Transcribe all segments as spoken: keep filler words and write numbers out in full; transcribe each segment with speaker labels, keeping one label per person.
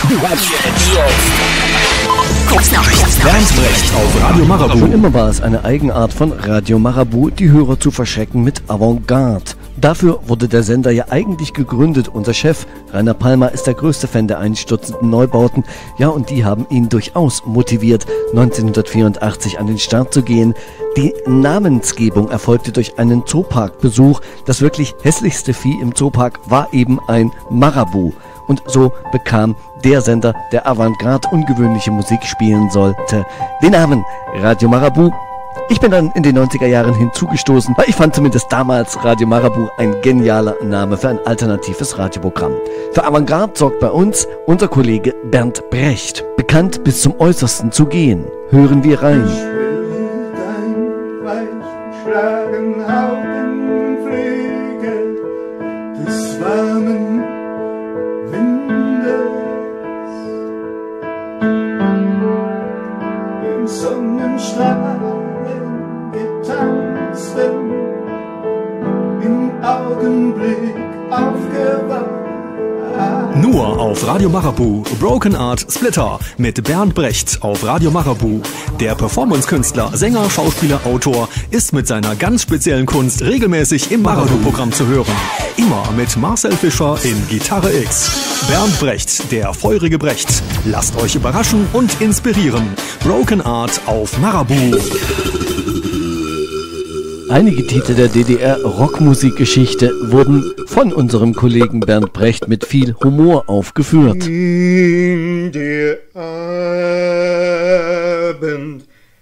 Speaker 1: Bernd Brecht auf Radio Marabout.
Speaker 2: Schon immer war es eine Eigenart von Radio Marabout, die Hörer zu verschrecken mit Avantgarde. Dafür wurde der Sender ja eigentlich gegründet. Unser Chef, Rainer Palmer, ist der größte Fan der einstürzenden Neubauten. Ja, und die haben ihn durchaus motiviert, neunzehnhundertvierundachtzig an den Start zu gehen. Die Namensgebung erfolgte durch einen Zooparkbesuch. Das wirklich hässlichste Vieh im Zoopark war eben ein Marabout. Und so bekam der Sender, der Avantgarde ungewöhnliche Musik spielen sollte, den Namen Radio Marabout. Ich bin dann in den neunziger Jahren hinzugestoßen, weil ich fand zumindest damals Radio Marabout ein genialer Name für ein alternatives Radioprogramm. Für Avantgarde sorgt bei uns unser Kollege Bernd Brecht. Bekannt bis zum Äußersten zu gehen. Hören wir rein.
Speaker 3: Ich will dein weich schlagen Augenpflege des warmen Windes im Sonnenstrahl getanzten, im Augenblick aufgewacht.
Speaker 1: Nur auf Radio Marabout, Broken Art Splitter mit Bernd Brecht auf Radio Marabout. Der Performance-Künstler, Sänger, Schauspieler, Autor ist mit seiner ganz speziellen Kunst regelmäßig im Marabout-Programm zu hören. Immer mit Marcel Fischer in Gitarre X. Bernd Brecht, der feurige Brecht. Lasst euch überraschen und inspirieren. Broken Art auf Marabout.
Speaker 2: Einige Titel der D D R-Rockmusikgeschichte wurden von unserem Kollegen Bernd Brecht mit viel Humor aufgeführt.
Speaker 3: In der Abend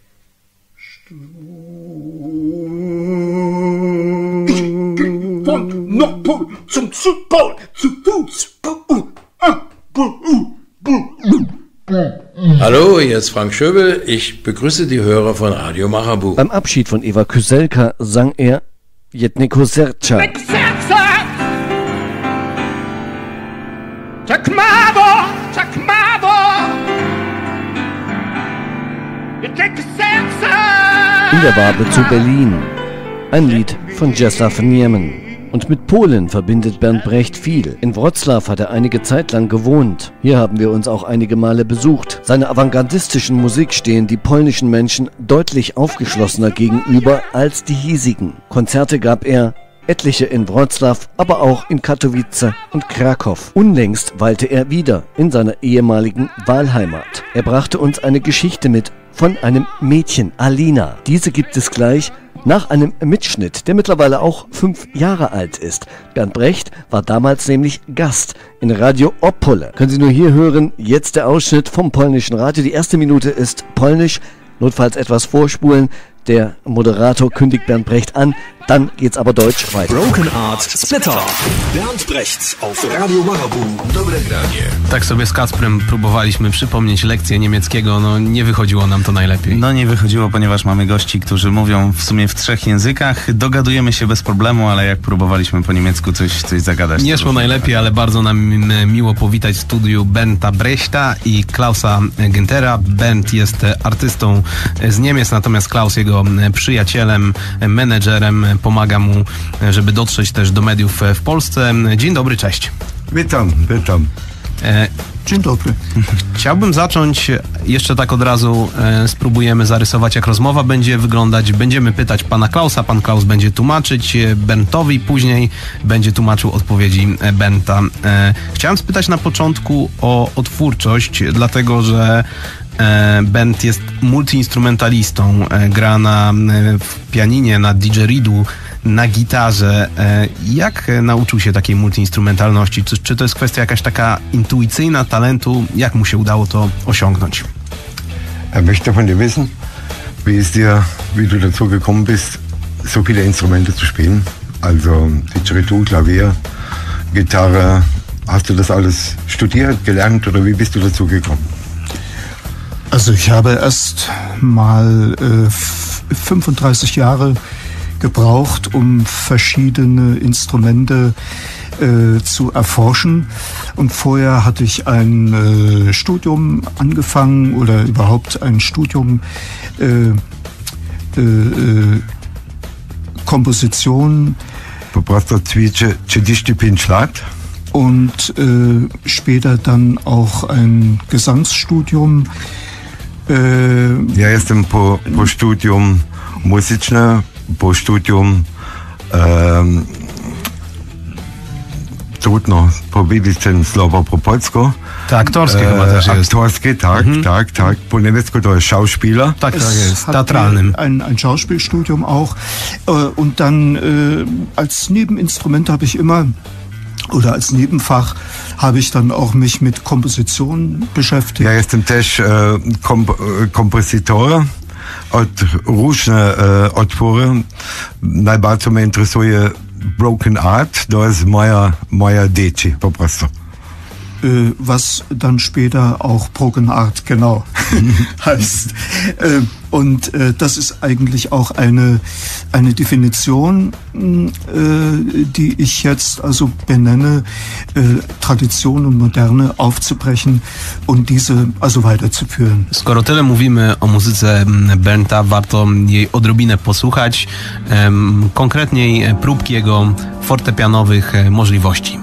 Speaker 3: von Nordpol zum Südpol zu Fuß.
Speaker 4: Hallo, hier ist Frank Schöbel. Ich begrüße die Hörer von Radio Marabout.
Speaker 2: Beim Abschied von Eva Kyselka sang er Jedniko Serca. In der Wabe zu Berlin. Ein Lied von Czesław Niemen. Und mit Polen verbindet Bernd Brecht viel. In Wrocław hat er einige Zeit lang gewohnt. Hier haben wir uns auch einige Male besucht. Seiner avantgardistischen Musik stehen die polnischen Menschen deutlich aufgeschlossener gegenüber als die hiesigen. Konzerte gab er, etliche in Wrocław, aber auch in Katowice und Krakow. Unlängst weilte er wieder in seiner ehemaligen Wahlheimat. Er brachte uns eine Geschichte mit von einem Mädchen, Alina. Diese gibt es gleich nach einem Mitschnitt, der mittlerweile auch fünf Jahre alt ist. Bernd Brecht war damals nämlich Gast in Radio Opole. Können Sie nur hier hören, jetzt der Ausschnitt vom polnischen Radio. Die erste Minute ist polnisch, notfalls etwas vorspulen. Der Moderator kündigt Bernd Brecht an, dann geht's aber deutsch weiter.
Speaker 1: Broken Art Splitter. Bernd Brecht auf Radio Marabout. Dobre granie.
Speaker 5: Tak sobie z Kacprem próbowaliśmy przypomnieć lekcję niemieckiego, no nie wychodziło nam to najlepiej.
Speaker 6: No nie wychodziło, ponieważ mamy gości, którzy mówią w sumie w trzech językach. Dogadujemy się bez problemu, ale jak próbowaliśmy po niemiecku coś, coś zagadać...
Speaker 5: Nie szło najlepiej, ale bardzo nam miło powitać w studiu Bernda Brechta i Klausa Güntera. Bernd jest artystą z Niemiec, natomiast Klaus jego przyjacielem, menedżerem, pomaga mu, żeby dotrzeć też do mediów w Polsce. Dzień dobry, cześć.
Speaker 7: Witam, witam.
Speaker 5: E,
Speaker 7: Dzień dobry.
Speaker 5: Chciałbym zacząć, jeszcze tak od razu e, spróbujemy zarysować, jak rozmowa będzie wyglądać. Będziemy pytać pana Klausa, pan Klaus będzie tłumaczyć Berndowi, później będzie tłumaczył odpowiedzi Bernda. E, chciałem spytać na początku o, o twórczość, dlatego że Bernd jest multiinstrumentalistą, gra na w pianinie, na didgeridu, na gitarze. Jak nauczył się takiej multiinstrumentalności? Czy, czy to jest kwestia jakaś taka intuicyjna, talentu? Jak mu się udało to osiągnąć?
Speaker 7: Er möchte von dir wissen, wie ist dir, wie du dazu gekommen bist, so viele Instrumente zu spielen? Also Didgeridoo, Klavier, Gitarre. Hast du das alles studiert, gelernt oder wie bist du dazu gekommen?
Speaker 8: Also ich habe erst mal äh, fünfunddreißig Jahre gebraucht, um verschiedene Instrumente äh, zu erforschen. Und vorher hatte ich ein äh, Studium angefangen oder überhaupt ein Studium äh, äh, Komposition.
Speaker 7: Po prostu trzydzieści pięć lat
Speaker 8: und äh, später dann auch ein Gesangsstudium. Äh,
Speaker 7: ja jestem po, po studium muzyczne, po studium um, trudno powiedzieć ten słowo po polsku.
Speaker 5: To aktorskie e, chyba też jest.
Speaker 7: Aktorskie, tak, mhm. tak, tak. Po niemiecku to jest Schauspieler.
Speaker 5: Tak, tak jest, teatralnym.
Speaker 8: Ein, ein Schauspielstudium auch. Und dann als Nebeninstrument habe ich immer, oder als Nebenfach habe ich dann auch mich mit Komposition beschäftigt.
Speaker 7: Ja jestem też e, komp kompozytor od różne e, utwory. Najbardziej mnie interesuje Broken Art, to jest moja, moja dzieci, po prostu.
Speaker 8: Was dann später auch Broken Art genau heißt. Und das ist eigentlich auch eine, eine Definition, die ich jetzt also benenne, Tradition und Moderne aufzubrechen und diese also weiterzuführen.
Speaker 5: Skoro tyle mówimy o muzyce Bernta, warto jej odrobinę posłuchać, konkretniej próbki jego fortepianowych możliwości.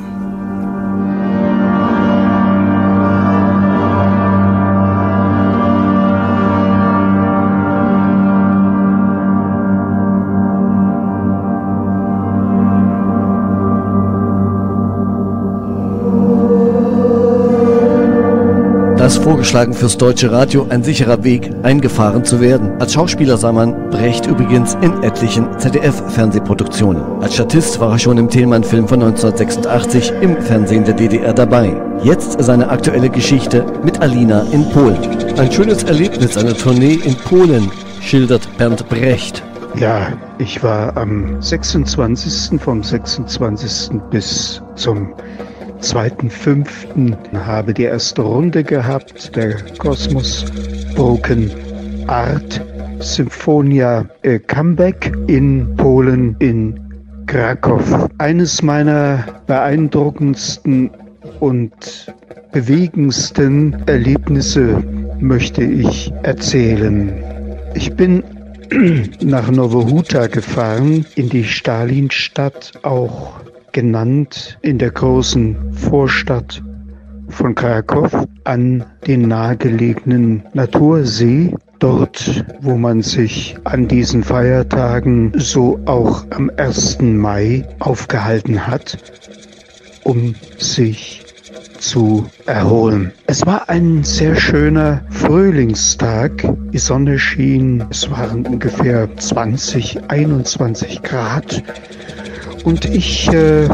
Speaker 2: Das vorgeschlagen fürs deutsche Radio ein sicherer Weg, eingefahren zu werden. Als Schauspieler sah man Brecht übrigens in etlichen Z D F-Fernsehproduktionen. Als Statist war er schon im Thälmann-Film von neunzehnhundertsechsundachtzig im Fernsehen der D D R dabei. Jetzt seine aktuelle Geschichte mit Alina in Polen. Ein schönes Erlebnis einer Tournee in Polen, schildert Bernd Brecht.
Speaker 8: Ja, ich war am sechsundzwanzigsten vom sechsundzwanzigsten bis zum zweiten fünften habe die erste Runde gehabt, der Kosmos Broken Art Symphonia äh, Comeback in Polen, in Krakow. Eines meiner beeindruckendsten und bewegendsten Erlebnisse möchte ich erzählen. Ich bin nach Nowa Huta gefahren, in die Stalinstadt, auch genannt in der großen Vorstadt von Krakow, an den nahegelegenen Natursee, dort, wo man sich an diesen Feiertagen, so auch am ersten Mai, aufgehalten hat, um sich zu erholen. Es war ein sehr schöner Frühlingstag, die Sonne schien, es waren ungefähr zwanzig, einundzwanzig Grad. Und ich äh,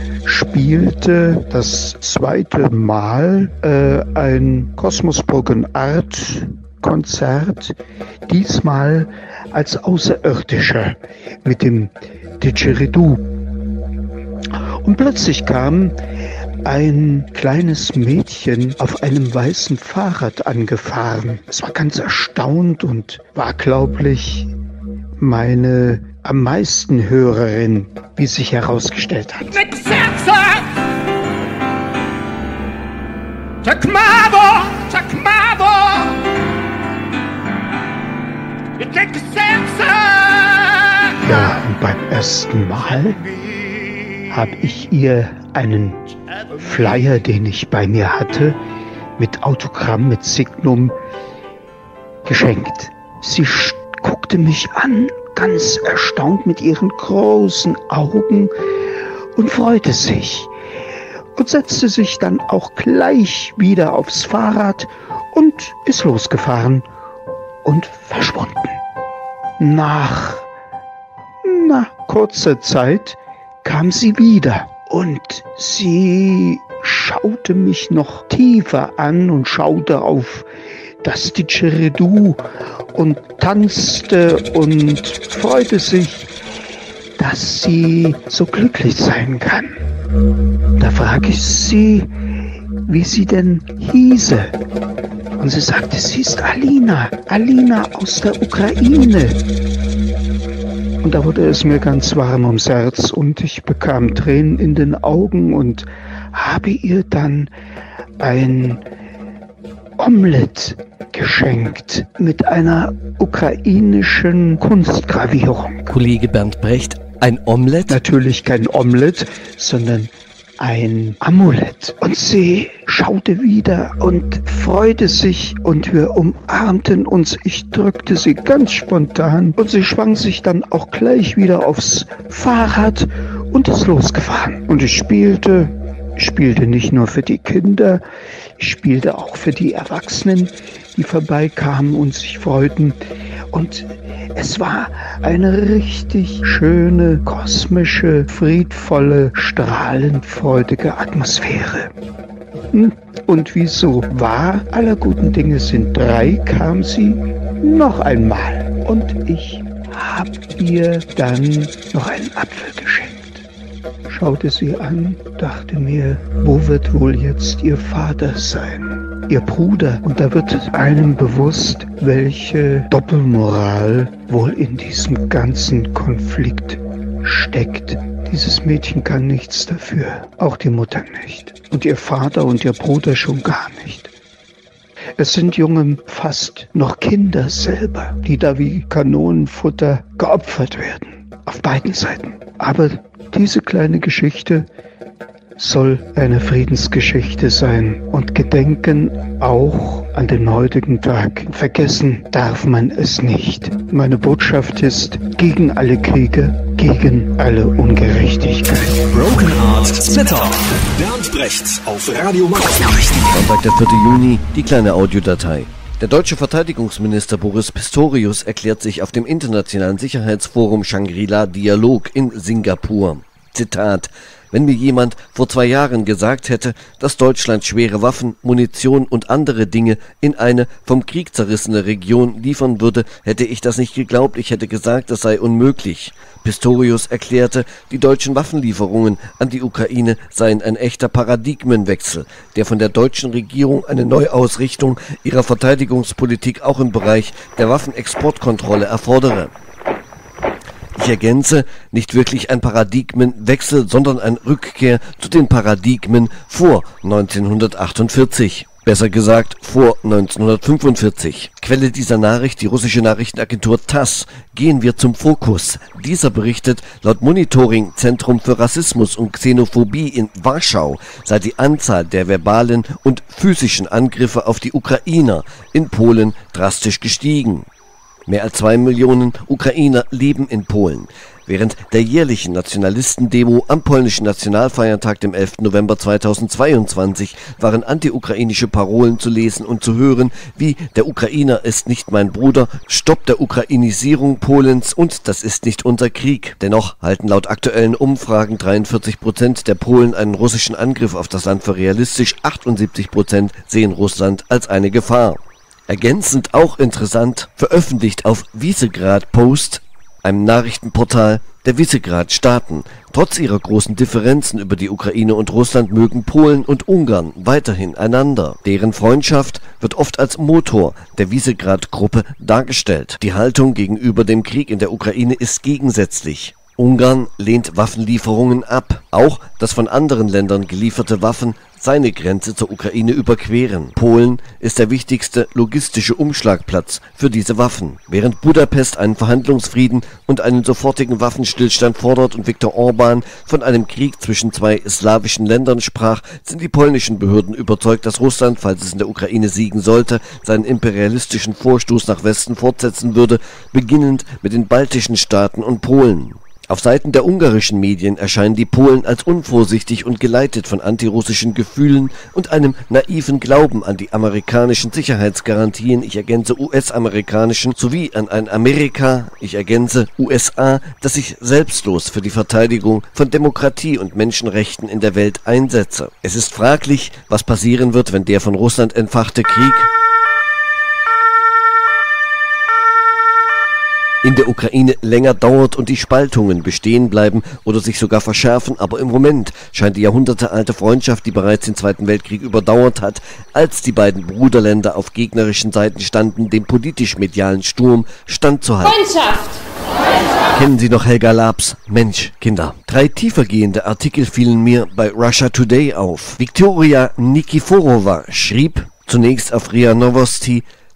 Speaker 8: spielte das zweite Mal äh, ein Kosmos Broken Art Konzert, diesmal als Außerirdischer mit dem Didgeridoo. Und plötzlich kam ein kleines Mädchen auf einem weißen Fahrrad angefahren. Es war ganz erstaunt und war, glaublich, meine am meisten Hörerin, wie sich herausgestellt hat. Ja, und beim ersten Mal habe ich ihr einen Flyer, den ich bei mir hatte, mit Autogramm, mit Signum, geschenkt. Sie guckte mich an, ganz erstaunt mit ihren großen Augen, und freute sich und setzte sich dann auch gleich wieder aufs Fahrrad und ist losgefahren und verschwunden. Nach, na, kurzer Zeit kam sie wieder und sie schaute mich noch tiefer an und schaute auf das Didgeridoo und tanzte und freute sich, dass sie so glücklich sein kann. Da frage ich sie, wie sie denn hieße. Und sie sagte, sie ist Alina, Alina aus der Ukraine. Und da wurde es mir ganz warm ums Herz und ich bekam Tränen in den Augen und habe ihr dann ein Omelett geschenkt mit einer ukrainischen Kunstgravierung.
Speaker 2: Kollege Bernd Brecht, ein Omelett?
Speaker 8: Natürlich kein Omelett, sondern ein Amulett. Und sie schaute wieder und freute sich und wir umarmten uns. Ich drückte sie ganz spontan und sie schwang sich dann auch gleich wieder aufs Fahrrad und ist losgefahren. Und ich spielte, spielte nicht nur für die Kinder, ich spielte auch für die Erwachsenen, die vorbeikamen und sich freuten. Und es war eine richtig schöne, kosmische, friedvolle, strahlenfreudige Atmosphäre. Und wie so war, aller guten Dinge sind drei, kam sie noch einmal. Und ich hab ihr dann noch einen Apfel geschenkt. Schaute sie an, dachte mir, wo wird wohl jetzt ihr Vater sein? Ihr Bruder? Und da wird einem bewusst, welche Doppelmoral wohl in diesem ganzen Konflikt steckt. Dieses Mädchen kann nichts dafür, auch die Mutter nicht. Und ihr Vater und ihr Bruder schon gar nicht. Es sind junge, fast noch Kinder selber, die da wie Kanonenfutter geopfert werden. Auf beiden Seiten. Aber diese kleine Geschichte soll eine Friedensgeschichte sein und gedenken auch an den heutigen Tag. Vergessen darf man es nicht. Meine Botschaft ist gegen alle Kriege, gegen alle Ungerechtigkeit.
Speaker 1: Broken Art Splitter. Bernd Brecht auf Radio Marathon.
Speaker 2: Sonntag, der vierte Juni, die kleine Audiodatei. Der deutsche Verteidigungsminister Boris Pistorius erklärt sich auf dem internationalen Sicherheitsforum Shangri-La Dialog in Singapur. Zitat: Wenn mir jemand vor zwei Jahren gesagt hätte, dass Deutschland schwere Waffen, Munition und andere Dinge in eine vom Krieg zerrissene Region liefern würde, hätte ich das nicht geglaubt. Ich hätte gesagt, das sei unmöglich. Pistorius erklärte, die deutschen Waffenlieferungen an die Ukraine seien ein echter Paradigmenwechsel, der von der deutschen Regierung eine Neuausrichtung ihrer Verteidigungspolitik auch im Bereich der Waffenexportkontrolle erfordere. Ich ergänze, nicht wirklich ein Paradigmenwechsel, sondern eine Rückkehr zu den Paradigmen vor neunzehnhundertachtundvierzig. Besser gesagt, vor neunzehnhundertfünfundvierzig. Quelle dieser Nachricht, die russische Nachrichtenagentur TASS. Gehen wir zum Fokus. Dieser berichtet, laut Monitoring-Zentrum für Rassismus und Xenophobie in Warschau sei die Anzahl der verbalen und physischen Angriffe auf die Ukrainer in Polen drastisch gestiegen. Mehr als zwei Millionen Ukrainer leben in Polen. Während der jährlichen Nationalistendemo am polnischen Nationalfeiertag, dem elften November zweitausendzweiundzwanzig, waren anti-ukrainische Parolen zu lesen und zu hören, wie „Der Ukrainer ist nicht mein Bruder", „Stopp der Ukrainisierung Polens" und „Das ist nicht unser Krieg". Dennoch halten laut aktuellen Umfragen dreiundvierzig Prozent der Polen einen russischen Angriff auf das Land für realistisch, achtundsiebzig Prozent sehen Russland als eine Gefahr. Ergänzend auch interessant, veröffentlicht auf Visegrad Post, einem Nachrichtenportal der Visegrad-Staaten. Trotz ihrer großen Differenzen über die Ukraine und Russland mögen Polen und Ungarn weiterhin einander. Deren Freundschaft wird oft als Motor der Visegrad-Gruppe dargestellt. Die Haltung gegenüber dem Krieg in der Ukraine ist gegensätzlich. Ungarn lehnt Waffenlieferungen ab. Auch, dass von anderen Ländern gelieferte Waffen seine Grenze zur Ukraine überqueren. Polen ist der wichtigste logistische Umschlagplatz für diese Waffen. Während Budapest einen Verhandlungsfrieden und einen sofortigen Waffenstillstand fordert und Viktor Orban von einem Krieg zwischen zwei slawischen Ländern sprach, sind die polnischen Behörden überzeugt, dass Russland, falls es in der Ukraine siegen sollte, seinen imperialistischen Vorstoß nach Westen fortsetzen würde, beginnend mit den baltischen Staaten und Polen. Auf Seiten der ungarischen Medien erscheinen die Polen als unvorsichtig und geleitet von antirussischen Gefühlen und einem naiven Glauben an die amerikanischen Sicherheitsgarantien, ich ergänze U S-amerikanischen, sowie an ein Amerika, ich ergänze U S A, das sich selbstlos für die Verteidigung von Demokratie und Menschenrechten in der Welt einsetze. Es ist fraglich, was passieren wird, wenn der von Russland entfachte Krieg in der Ukraine länger dauert und die Spaltungen bestehen bleiben oder sich sogar verschärfen, aber im Moment scheint die jahrhundertealte Freundschaft, die bereits den Zweiten Weltkrieg überdauert hat, als die beiden Bruderländer auf gegnerischen Seiten standen, dem politisch-medialen Sturm standzuhalten.
Speaker 9: Freundschaft!
Speaker 2: Kennen Sie noch Helga Labs? Mensch, Kinder. Drei tiefergehende Artikel fielen mir bei Russia Today auf. Viktoria Nikiforova schrieb zunächst auf R I A Novosti: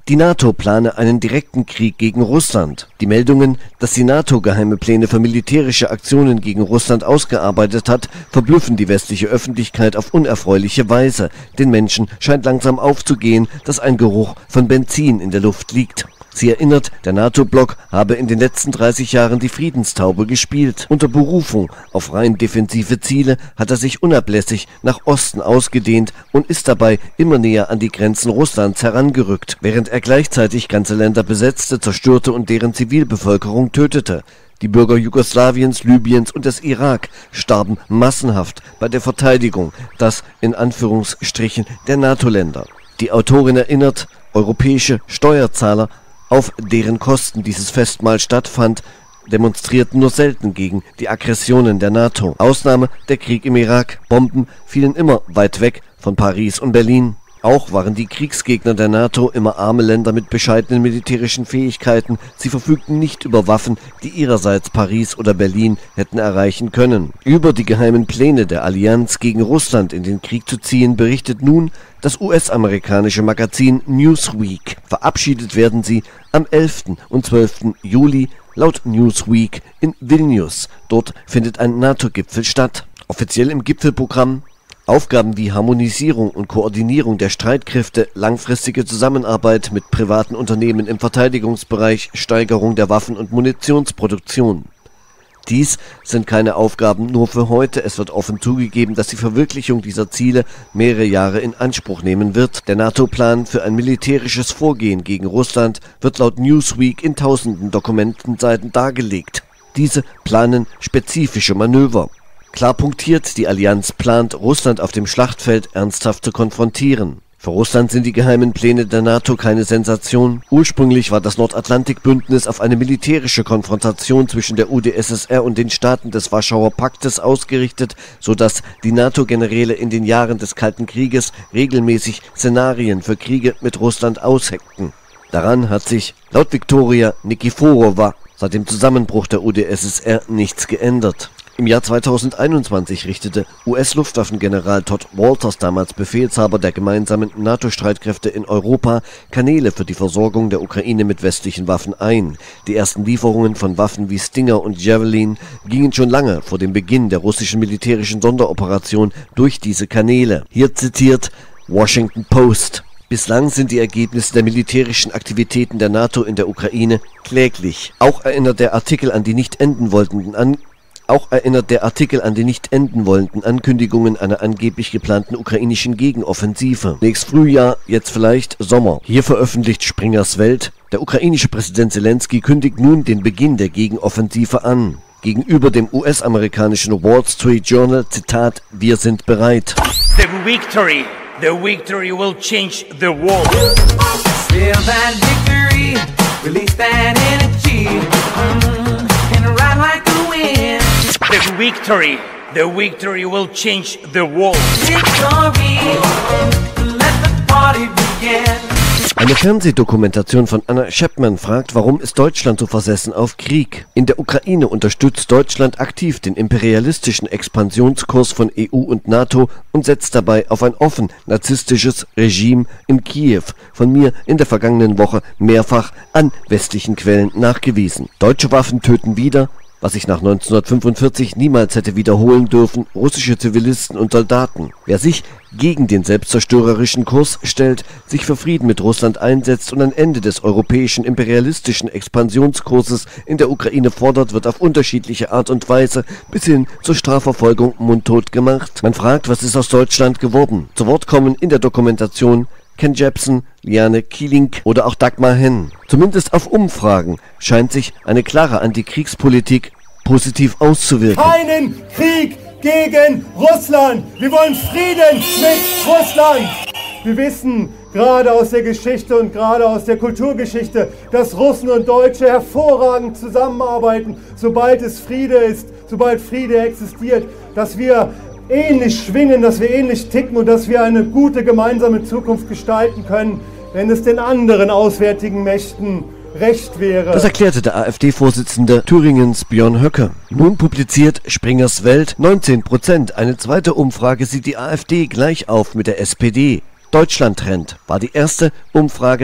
Speaker 2: Die NATO plane einen direkten Krieg gegen Russland. Die Meldungen, dass die NATO geheime Pläne für militärische Aktionen gegen Russland ausgearbeitet hat, verblüffen die westliche Öffentlichkeit auf unerfreuliche Weise. Den Menschen scheint langsam aufzugehen, dass ein Geruch von Benzin in der Luft liegt. Sie erinnert, der NATO-Block habe in den letzten dreißig Jahren die Friedenstaube gespielt. Unter Berufung auf rein defensive Ziele hat er sich unablässig nach Osten ausgedehnt und ist dabei immer näher an die Grenzen Russlands herangerückt, während er gleichzeitig ganze Länder besetzte, zerstörte und deren Zivilbevölkerung tötete. Die Bürger Jugoslawiens, Libyens und des Irak starben massenhaft bei der Verteidigung, das in Anführungsstrichen der NATO-Länder. Die Autorin erinnert, europäische Steuerzahler, auf deren Kosten dieses Festmahl stattfand, demonstrierten nur selten gegen die Aggressionen der NATO. Ausnahme der Krieg im Irak. Bomben fielen immer weit weg von Paris und Berlin. Auch waren die Kriegsgegner der NATO immer arme Länder mit bescheidenen militärischen Fähigkeiten. Sie verfügten nicht über Waffen, die ihrerseits Paris oder Berlin hätten erreichen können. Über die geheimen Pläne der Allianz gegen Russland in den Krieg zu ziehen, berichtet nun das U S-amerikanische Magazin Newsweek. Verabschiedet werden sie am elften und zwölften Juli laut Newsweek in Vilnius. Dort findet ein NATO-Gipfel statt. Offiziell im Gipfelprogramm Aufgaben wie Harmonisierung und Koordinierung der Streitkräfte, langfristige Zusammenarbeit mit privaten Unternehmen im Verteidigungsbereich, Steigerung der Waffen- und Munitionsproduktion. Dies sind keine Aufgaben nur für heute. Es wird offen zugegeben, dass die Verwirklichung dieser Ziele mehrere Jahre in Anspruch nehmen wird. Der NATO-Plan für ein militärisches Vorgehen gegen Russland wird laut Newsweek in tausenden Dokumentenseiten dargelegt. Diese planen spezifische Manöver. Klar punktiert, die Allianz plant, Russland auf dem Schlachtfeld ernsthaft zu konfrontieren. Für Russland sind die geheimen Pläne der NATO keine Sensation. Ursprünglich war das Nordatlantikbündnis auf eine militärische Konfrontation zwischen der U d S S R und den Staaten des Warschauer Paktes ausgerichtet, sodass die NATO-Generäle in den Jahren des Kalten Krieges regelmäßig Szenarien für Kriege mit Russland ausheckten. Daran hat sich laut Viktoria Nikiforowa seit dem Zusammenbruch der U d S S R nichts geändert. Im Jahr zweitausendeinundzwanzig richtete U S-Luftwaffengeneral Todd Walters, damals Befehlshaber der gemeinsamen NATO-Streitkräfte in Europa, Kanäle für die Versorgung der Ukraine mit westlichen Waffen ein. Die ersten Lieferungen von Waffen wie Stinger und Javelin gingen schon lange vor dem Beginn der russischen militärischen Sonderoperation durch diese Kanäle. Hier zitiert Washington Post. Bislang sind die Ergebnisse der militärischen Aktivitäten der NATO in der Ukraine kläglich. Auch erinnert der Artikel an die nicht enden wollenden an Auch erinnert der Artikel an die nicht enden wollenden Ankündigungen einer angeblich geplanten ukrainischen Gegenoffensive. Nächstes Frühjahr, jetzt vielleicht Sommer. Hier veröffentlicht Springers Welt, der ukrainische Präsident Zelensky kündigt nun den Beginn der Gegenoffensive an. Gegenüber dem U S-amerikanischen Wall Street Journal, Zitat, wir sind bereit.
Speaker 9: The victory, the victory will change the world.
Speaker 10: Feel that victory, release that energy, mm, and ride like the wind.
Speaker 9: The victory, the victory will change the world.
Speaker 10: Victory, let the party begin.
Speaker 2: Eine Fernsehdokumentation von Anna Chapman fragt, warum ist Deutschland so versessen auf Krieg? In der Ukraine unterstützt Deutschland aktiv den imperialistischen Expansionskurs von E U und NATO und setzt dabei auf ein offen narzisstisches Regime in Kiew, von mir in der vergangenen Woche mehrfach an westlichen Quellen nachgewiesen. Deutsche Waffen töten wieder, was sich nach neunzehnhundertfünfundvierzig niemals hätte wiederholen dürfen, russische Zivilisten und Soldaten. Wer sich gegen den selbstzerstörerischen Kurs stellt, sich für Frieden mit Russland einsetzt und ein Ende des europäischen imperialistischen Expansionskurses in der Ukraine fordert, wird auf unterschiedliche Art und Weise bis hin zur Strafverfolgung mundtot gemacht. Man fragt, was ist aus Deutschland geworden? Zu Wort kommen in der Dokumentation Ken Jebsen, Liane Kieling oder auch Dagmar Henn. Zumindest auf Umfragen scheint sich eine klare Antikriegspolitik positiv auszuwirken.
Speaker 3: Keinen Krieg gegen Russland! Wir wollen Frieden mit Russland! Wir wissen gerade aus der Geschichte und gerade aus der Kulturgeschichte, dass Russen und Deutsche hervorragend zusammenarbeiten, sobald es Friede ist, sobald Friede existiert, dass wir ähnlich schwingen, dass wir ähnlich ticken und dass wir eine gute gemeinsame Zukunft gestalten können, wenn es den anderen auswärtigen Mächten recht wäre.
Speaker 2: Das erklärte der AfD-Vorsitzende Thüringens Björn Höcke. Nun publiziert Springers Welt neunzehn Prozent. Eine zweite Umfrage sieht die AfD gleich auf mit der S P D. Deutschland-Trend war die erste Umfrage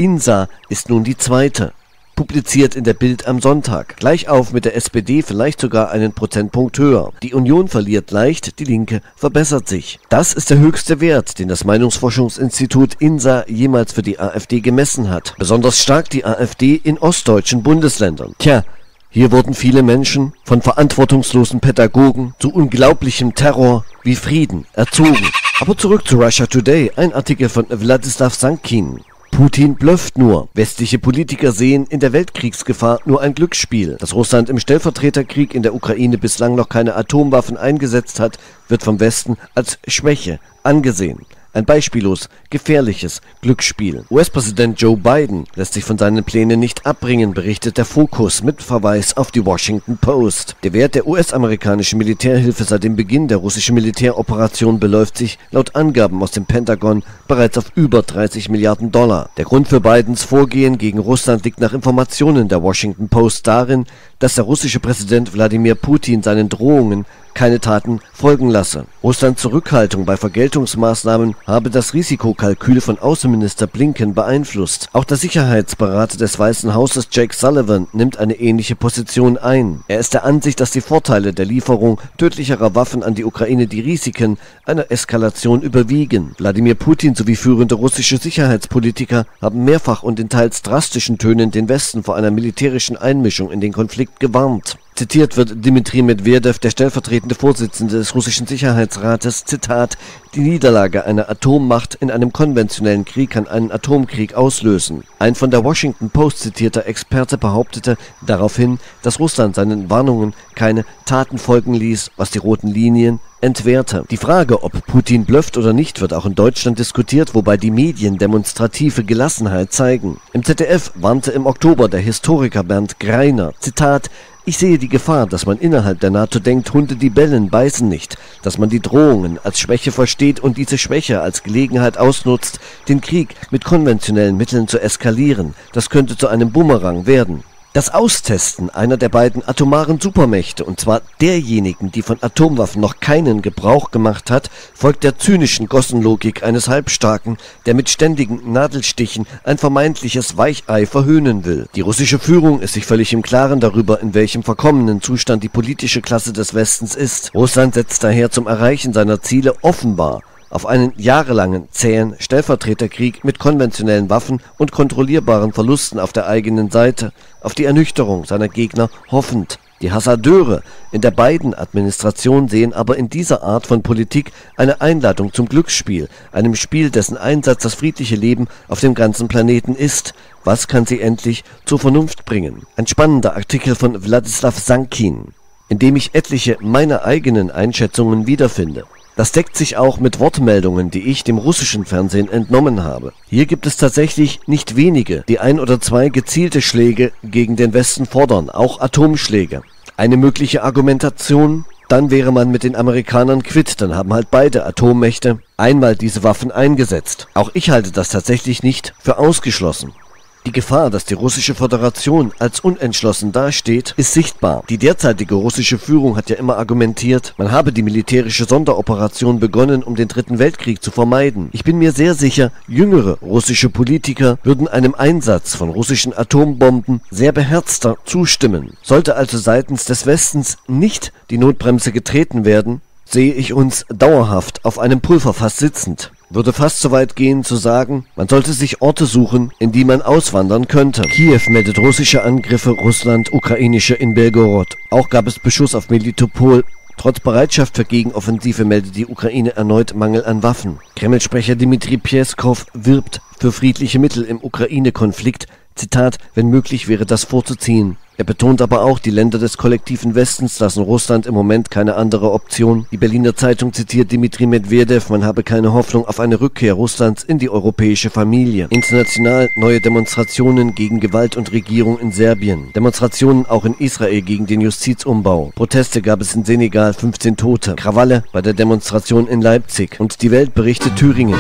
Speaker 2: Insa ist nun die zweite. Publiziert in der Bild am Sonntag. Gleich auf mit der S P D, vielleicht sogar einen Prozentpunkt höher. Die Union verliert leicht, die Linke verbessert sich. Das ist der höchste Wert, den das Meinungsforschungsinstitut INSA jemals für die AfD gemessen hat. Besonders stark die AfD in ostdeutschen Bundesländern. Tja, hier wurden viele Menschen von verantwortungslosen Pädagogen zu unglaublichem Terror wie Frieden erzogen. Aber zurück zu Russia Today, ein Artikel von Wladislaw Sankin. Putin blufft nur. Westliche Politiker sehen in der Weltkriegsgefahr nur ein Glücksspiel. Dass Russland im Stellvertreterkrieg in der Ukraine bislang noch keine Atomwaffen eingesetzt hat, wird vom Westen als Schwäche angesehen. Ein beispiellos gefährliches Glücksspiel. U S-Präsident Joe Biden lässt sich von seinen Plänen nicht abbringen, berichtet der Focus mit Verweis auf die Washington Post. Der Wert der U S-amerikanischen Militärhilfe seit dem Beginn der russischen Militäroperation beläuft sich laut Angaben aus dem Pentagon bereits auf über dreißig Milliarden Dollar. Der Grund für Bidens Vorgehen gegen Russland liegt nach Informationen der Washington Post darin, dass der russische Präsident Wladimir Putin seinen Drohungen keine Taten folgen lasse. Russlands Zurückhaltung bei Vergeltungsmaßnahmen habe das Risikokalkül von Außenminister Blinken beeinflusst. Auch der Sicherheitsberater des Weißen Hauses Jake Sullivan nimmt eine ähnliche Position ein. Er ist der Ansicht, dass die Vorteile der Lieferung tödlicherer Waffen an die Ukraine die Risiken einer Eskalation überwiegen. Wladimir Putin sowie führende russische Sicherheitspolitiker haben mehrfach und in teils drastischen Tönen den Westen vor einer militärischen Einmischung in den Konflikt gewarnt. Zitiert wird Dmitri Medvedev, der stellvertretende Vorsitzende des russischen Sicherheitsrates, Zitat, die Niederlage einer Atommacht in einem konventionellen Krieg kann einen Atomkrieg auslösen. Ein von der Washington Post zitierter Experte behauptete daraufhin, dass Russland seinen Warnungen keine Taten folgen ließ, was die roten Linien entwehrte. Die Frage, ob Putin blufft oder nicht, wird auch in Deutschland diskutiert, wobei die Medien demonstrative Gelassenheit zeigen. Im Z D F warnte im Oktober der Historiker Bernd Greiner, Zitat, ich sehe die Gefahr, dass man innerhalb der NATO denkt, Hunde, die bellen, beißen nicht, dass man die Drohungen als Schwäche versteht und diese Schwäche als Gelegenheit ausnutzt, den Krieg mit konventionellen Mitteln zu eskalieren. Das könnte zu einem Bumerang werden. Das Austesten einer der beiden atomaren Supermächte, und zwar derjenigen, die von Atomwaffen noch keinen Gebrauch gemacht hat, folgt der zynischen Gossenlogik eines Halbstarken, der mit ständigen Nadelstichen ein vermeintliches Weichei verhöhnen will. Die russische Führung ist sich völlig im Klaren darüber, in welchem verkommenen Zustand die politische Klasse des Westens ist. Russland setzt daher zum Erreichen seiner Ziele offenbar auf einen jahrelangen, zähen Stellvertreterkrieg mit konventionellen Waffen und kontrollierbaren Verlusten auf der eigenen Seite, auf die Ernüchterung seiner Gegner hoffend. Die Hasardeure in der Biden-Administration sehen aber in dieser Art von Politik eine Einladung zum Glücksspiel, einem Spiel, dessen Einsatz das friedliche Leben auf dem ganzen Planeten ist. Was kann sie endlich zur Vernunft bringen? Ein spannender Artikel von Wladislaw Sankin, in dem ich etliche meiner eigenen Einschätzungen wiederfinde. Das deckt sich auch mit Wortmeldungen, die ich dem russischen Fernsehen entnommen habe. Hier gibt es tatsächlich nicht wenige, die ein oder zwei gezielte Schläge gegen den Westen fordern, auch Atomschläge. Eine mögliche Argumentation: Dann wäre man mit den Amerikanern quitt, dann haben halt beide Atommächte einmal diese Waffen eingesetzt. Auch ich halte das tatsächlich nicht für ausgeschlossen. Die Gefahr, dass die russische Föderation als unentschlossen dasteht, ist sichtbar. Die derzeitige russische Führung hat ja immer argumentiert, man habe die militärische Sonderoperation begonnen, um den Dritten Weltkrieg zu vermeiden. Ich bin mir sehr sicher, jüngere russische Politiker würden einem Einsatz von russischen Atombomben sehr beherzter zustimmen. Sollte also seitens des Westens nicht die Notbremse getreten werden, sehe ich uns dauerhaft auf einem Pulverfass sitzend. Würde fast so weit gehen zu sagen, man sollte sich Orte suchen, in die man auswandern könnte. Kiew meldet russische Angriffe, Russland ukrainische in Belgorod. Auch gab es Beschuss auf Melitopol. Trotz Bereitschaft für Gegenoffensive meldet die Ukraine erneut Mangel an Waffen. Kreml-Sprecher Dmitri Peskov wirbt für friedliche Mittel im Ukraine-Konflikt. Zitat, wenn möglich wäre das vorzuziehen. Er betont aber auch, die Länder des kollektiven Westens lassen Russland im Moment keine andere Option. Die Berliner Zeitung zitiert Dmitri Medvedev, man habe keine Hoffnung auf eine Rückkehr Russlands in die europäische Familie. International neue Demonstrationen gegen Gewalt und Regierung in Serbien. Demonstrationen auch in Israel gegen den Justizumbau. Proteste gab es in Senegal, fünfzehn Tote. Krawalle bei der Demonstration in Leipzig. Und die Welt berichtet Thüringen.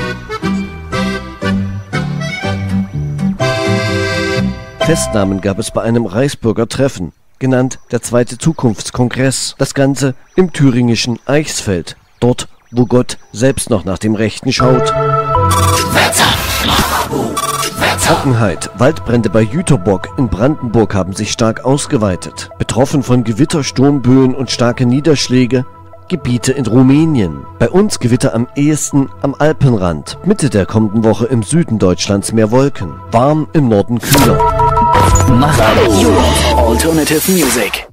Speaker 2: Festnahmen gab es bei einem Reichsbürger Treffen, genannt der Zweite Zukunftskongress. Das Ganze im thüringischen Eichsfeld, dort, wo Gott selbst noch nach dem Rechten schaut.
Speaker 10: Wetter, Marabu, Wetter.
Speaker 2: Trockenheit. Waldbrände bei Jüterbock in Brandenburg haben sich stark ausgeweitet. Betroffen von Gewitter, Sturmböen und starke Niederschläge Gebiete in Rumänien. Bei uns Gewitter am ehesten am Alpenrand. Mitte der kommenden Woche im Süden Deutschlands mehr Wolken. Warm, im Norden kühler.
Speaker 11: Marabu Europe Alternative Music.